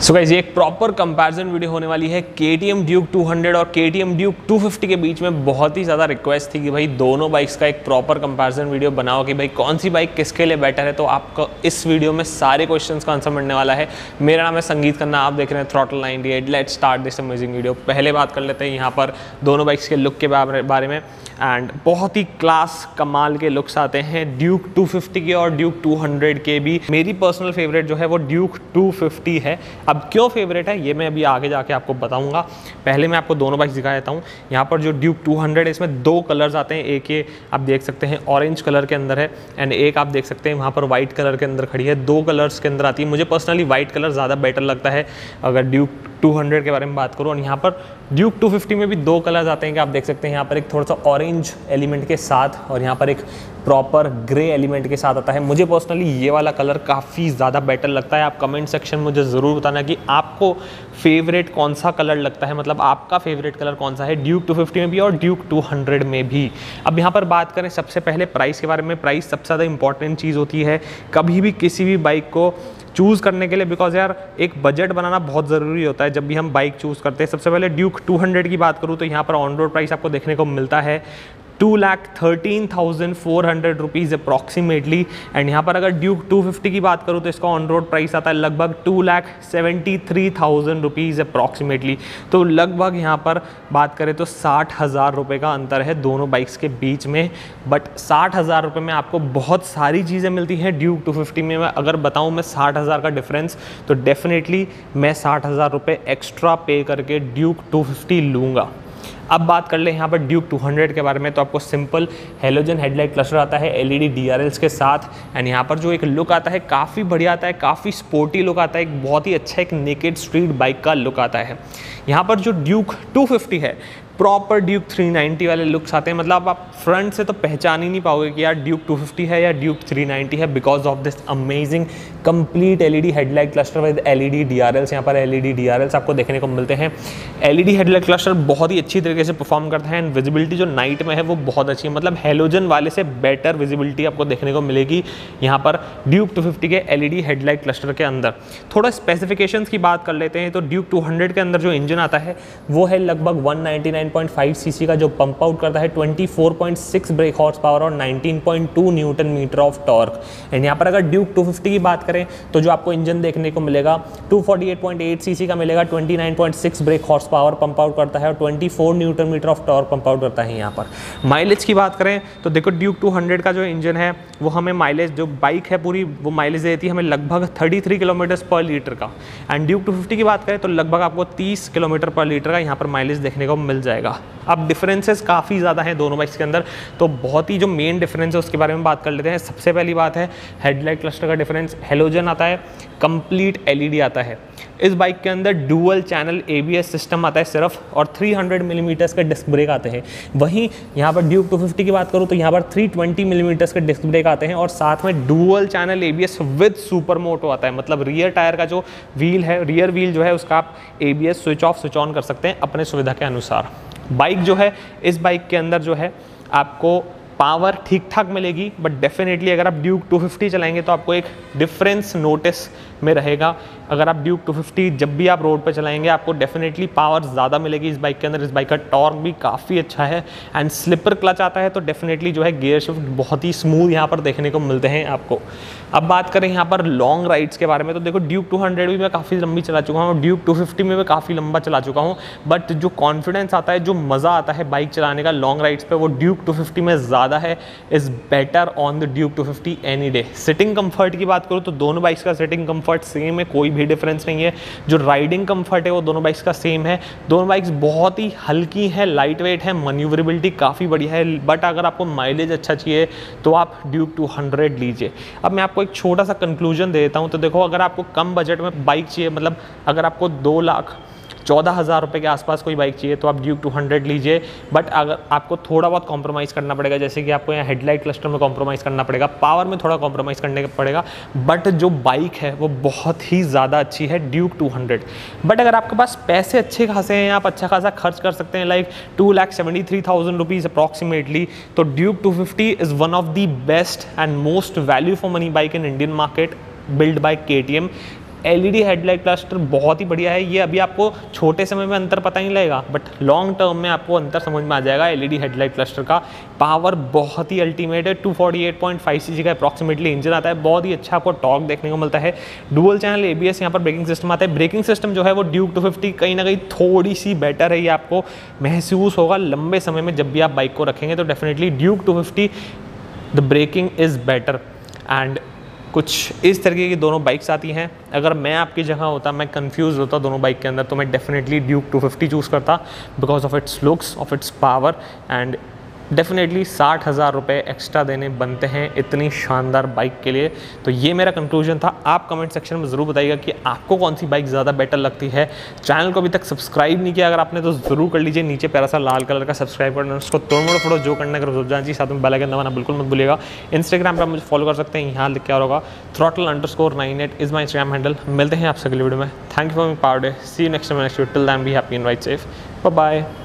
So guys ये एक proper comparison video होने वाली है KTM Duke 200 और KTM Duke 250 के बीच में। बहुत ही ज़्यादा रिक्वेस्ट थी कि भाई दोनों बाइक्स का एक प्रॉपर कंपैरिजन वीडियो बनाओ कि भाई कौन सी बाइक किसके लिए बेटर है। तो आपको इस वीडियो में सारे क्वेश्चंस का आंसर मिलने वाला है। मेरा नाम है संगीत खन्ना, आप देख रहे हैं throttle 98। Let's start this amazing video. पहले बात कर लेते हैं यहाँ पर दोनों बाइक्स के लुक के बारे में। एंड बहुत ही क्लास कमाल के लुक्स आते हैं ड्यूक 250 के और ड्यूक 200 के भी। मेरी पर्सनल फेवरेट जो है वो ड्यूक 250 है। अब क्यों फेवरेट है ये मैं अभी आगे जाके आपको बताऊंगा। पहले मैं आपको दोनों बाइक्स दिखा देता हूँ। यहाँ पर जो ड्यूक 200 है इसमें दो कलर्स आते हैं। एक ये आप देख सकते हैं ऑरेंज कलर के अंदर है एंड एक आप देख सकते हैं वहाँ पर वाइट कलर के अंदर खड़ी है। दो कलर्स के अंदर आती है। मुझे पर्सनली वाइट कलर ज़्यादा बेटर लगता है अगर ड्यूक 200 के बारे में बात करूँ। और यहाँ पर ड्यूक 250 में भी दो कलर्स आते हैं कि आप देख सकते हैं यहाँ पर एक थोड़ा सा ऑरेंज एलिमेंट के साथ और यहाँ पर एक प्रॉपर ग्रे एलिमेंट के साथ आता है। मुझे पर्सनली ये वाला कलर काफ़ी ज़्यादा बेटर लगता है। आप कमेंट सेक्शन में मुझे ज़रूर बताना कि आपको फेवरेट कौन सा कलर लगता है, मतलब आपका फेवरेट कलर कौन सा है ड्यूक 250 में भी और ड्यूक 200 में भी। अब यहाँ पर बात करें सबसे पहले प्राइस के बारे में। प्राइस सबसे ज़्यादा इंपॉर्टेंट चीज़ होती है कभी भी किसी भी बाइक को चूज़ करने के लिए, बिकॉज यार एक बजट बनाना बहुत ज़रूरी होता है जब भी हम बाइक चूज़ करते हैं। सबसे पहले ड्यूक 200 की बात करूँ तो यहाँ पर ऑन रोड प्राइस आपको देखने को मिलता है 2,13,400 रुपीज़ अप्रॉक्सीमेटली। एंड यहाँ पर अगर ड्यूक 250 की बात करूँ तो इसका ऑन रोड प्राइस आता है लगभग 2,73,000 रुपीज़ अप्रॉक्सीमेटली। तो लगभग यहाँ पर बात करें तो 60,000 रुपये का अंतर है दोनों बाइक्स के बीच में। बट 60,000 रुपये में आपको बहुत सारी चीज़ें मिलती हैं ड्यूक 250 में। मैं अगर बताऊँ मैं 60,000 का डिफरेंस तो डेफिनेटली मैं 60,000 रुपये एक्स्ट्रा पे करके ड्यूक 250 लूँगा। अब बात कर ले यहाँ पर ड्यूक 200 के बारे में। तो आपको सिंपल हेलोजन हेडलाइट क्लस्टर आता है LED DRLs के साथ। एंड यहाँ पर जो एक लुक आता है काफ़ी बढ़िया आता है, काफ़ी स्पोर्टी लुक आता है। एक बहुत ही अच्छा एक नेकेड स्ट्रीट बाइक का लुक आता है। यहाँ पर जो ड्यूक 250 है प्रॉपर ड्यूक 390 वाले लुक्स आते हैं। मतलब आप फ्रंट से तो पहचान ही नहीं पाओगे कि यार ड्यूक 250 है या ड्यूक 390 है, because of this amazing complete LED headlight cluster with LED DRLs। यहाँ पर LED DRLs आपको देखने को मिलते हैं। LED हेडलाइट क्लस्टर बहुत ही अच्छी तरीके से परफॉर्म करता है एंड विजिबिलिटी जो नाइट में है वो बहुत अच्छी है। मतलब हेलोजन वाले से बेटर विजिबिलिटी आपको देखने को मिलेगी यहाँ पर ड्यूक 250 के LED हेडलाइट क्लस्टर के अंदर। थोड़ा स्पेसिफिकेशंस की बात कर लेते हैं तो ड्यूक 200 के अंदर जो इंजन आता है वो है लगभग 199.5 सीसी का, जो पंप आउट करता है 24.6 ब्रेक हॉर्स पावर और 19.2 newton metre of torque. And यहाँ पर अगर ड्यूक 250 की बात करें तो जो आपको इंजन देखने को मिलेगा 248.8 सीसी का मिलेगा, 29.6 brake horse power pump out करता है और 24 newton metre of torque pump out करता है। यहाँ पर माइलेज की बात करें तो देखो ड्यूक 200 का जो इंजन है वो हमें माइलेज, जो बाइक है पूरी वो माइलेज देती है हमें लगभग 33 किलोमीटर पर लीटर का। एंड ड्यूक 250 की बात करें तो लगभग आपको 30 किलोमीटर पर लीटर का यहाँ पर माइलेज देखने को मिल जाएगा। अब डिफरेंसेस काफ़ी ज़्यादा हैं दोनों बाइक्स के अंदर, तो बहुत ही जो मेन डिफरेंस है उसके बारे में बात कर लेते हैं। सबसे पहली बात है हेडलाइट क्लस्टर का डिफरेंस। हेलोजन आता है, कंप्लीट LED आता है। इस बाइक के अंदर डुअल चैनल ABS सिस्टम आता है सिर्फ, और 300 मिलीमीटर्स के डिस्क ब्रेक आते हैं। वहीं यहाँ पर ड्यूक 250 की बात करूँ तो यहाँ पर 320 मिलीमीटर्स के डिस्क ब्रेक आते हैं और साथ में dual channel ABS with super moto आता है। मतलब रियर टायर का जो व्हील है, रियर व्हील जो है उसका आप ABS switch off switch on कर सकते हैं अपने सुविधा के अनुसार। बाइक जो है इस बाइक के अंदर जो है आपको पावर ठीक ठाक मिलेगी, बट डेफिनेटली अगर आप ड्यूक 250 चलाएंगे तो आपको एक डिफरेंस नोटिस में रहेगा। अगर आप ड्यूक 250 जब भी आप रोड पे चलाएंगे आपको डेफिनेटली पावर ज़्यादा मिलेगी इस बाइक के अंदर। इस बाइक का टॉर्क भी काफ़ी अच्छा है एंड स्लिपर क्लच आता है, तो डेफिनेटली जो है गियर शिफ्ट बहुत ही स्मूथ यहाँ पर देखने को मिलते हैं आपको। अब बात करें यहाँ पर लॉन्ग राइड्स के बारे में तो देखो ड्यूक 200 भी मैं काफ़ी लंबी चला चुका हूँ, ड्यूक 250 में मैं काफ़ी लंबा चला चुका हूँ, बट जो कॉन्फिडेंस आता है, जो मज़ा आता है बाइक चलाने का लॉन्ग राइड्स पे, वो ड्यूक 250 में ज़्यादा है। Is better on the Duke 250 any day. Sitting comfort की बात करूँ तो दोनों बाइक्स का सिटिंग कंफर्ट सेम है, कोई भी डिफरेंस नहीं है। जो राइडिंग कंफर्ट है वो दोनों बाइक्स का सेम है। दोनों बाइक्स बहुत ही हल्की है, लाइट वेट है, मैन्यूवरेबिलिटी काफ़ी बढ़िया है। बट अगर आपको माइलेज अच्छा चाहिए तो आप ड्यूक 200 लीजिए। अब मैं आपको एक छोटा सा कंक्लूजन दे देता हूँ। तो देखो अगर आपको कम बजट में बाइक चाहिए, मतलब अगर आपको 2,14,000 रुपये के आसपास कोई बाइक चाहिए तो आप ड्यूक 200 लीजिए। बट अगर आपको थोड़ा बहुत कॉम्प्रोमाइज़ करना पड़ेगा, जैसे कि आपको यहाँ हेडलाइट क्लस्टर में कॉम्प्रोमाइज़ करना पड़ेगा, पावर में थोड़ा कॉम्प्रोमाइज़ करने पड़ेगा, बट जो बाइक है वो बहुत ही ज़्यादा अच्छी है ड्यूक 200। बट अगर आपके पास पैसे अच्छे खासे हैं, आप अच्छा खासा खर्च कर सकते हैं, लाइक 2,73,000 रुपीज़ अप्रॉक्सीमेटली, तो Duke 250 is one of the best and most value for money bike in Indian market, built by KTM। LED headlight cluster बहुत ही बढ़िया है। ये अभी आपको छोटे समय में अंतर पता नहीं लगेगा, बट लॉन्ग टर्म में आपको अंतर समझ में आ जाएगा। LED हेडलाइट क्लस्टर का पावर बहुत ही अल्टीमेट है, 248.5 cc का अप्रॉक्सीमेटली इंजन आता है, बहुत ही अच्छा आपको टॉर्क देखने को मिलता है। डुअल चैनल ABS यहाँ पर ब्रेकिंग सिस्टम आता है। ब्रेकिंग सिस्टम जो है वो ड्यूक 250 कहीं ना कहीं थोड़ी सी बेटर है, ये आपको महसूस होगा लंबे समय में जब भी आप बाइक को रखेंगे, तो definitely Duke 250 the braking is better. And कुछ इस तरीके की दोनों बाइक्स आती हैं। अगर मैं आपकी जगह होता, मैं कंफ्यूज होता दोनों बाइक के अंदर, तो मैं डेफिनेटली ड्यूक 250 चूज़ करता because of it's looks, of its power. And definitely 60,000 रुपये एक्स्ट्रा देने बनते हैं इतनी शानदार बाइक के लिए। तो ये मेरा कंक्लूजन था। आप कमेंट सेक्शन में ज़रूर बताइएगा कि आपको कौन सी बाइक ज़्यादा बेटर लगती है। चैनल को अभी तक सब्सक्राइब नहीं किया अगर आपने, तो ज़रूर कर लीजिए। नीचे प्यारा सा लाल कलर का सब्सक्राइब करना, उसको तोड़ फोटो जो करना कर जाना चाहिए, साथ में बेल आइकन दबाना बिल्कुल मत भूलिएगा। इंस्टाग्राम पर आप मुझे फॉलो कर सकते हैं, यहाँ लिख के आ रहा होगा throttle_98 is my Instagram handle. मिलते हैं आपसे अगली वीडियो में। Thank you for my power day. See you next time next video. Till then be happy and ride safe. Bye bye.